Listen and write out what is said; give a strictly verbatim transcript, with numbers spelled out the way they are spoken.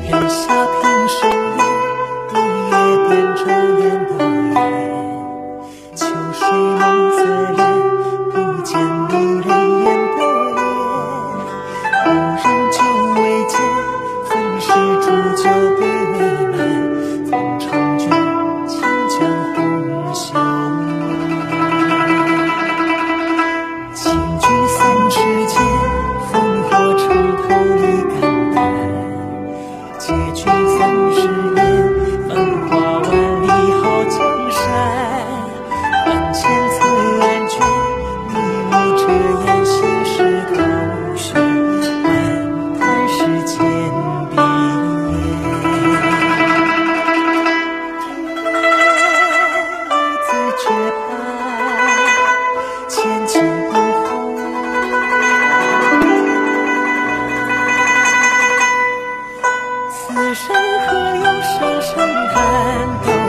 人下平生缘，一夜点烛帘的烟。秋水梦自怜，不见离人烟的脸。故人久未见，分是煮酒杯满。风长卷，轻将红袖挽。棋局三尺剑，烽火出头一肝胆。结局三十年，繁华万里好江山。万千字案卷，你我遮掩心事高悬。漫谈世间笔眼，一字绝版，千金不红。此生何有声声叹？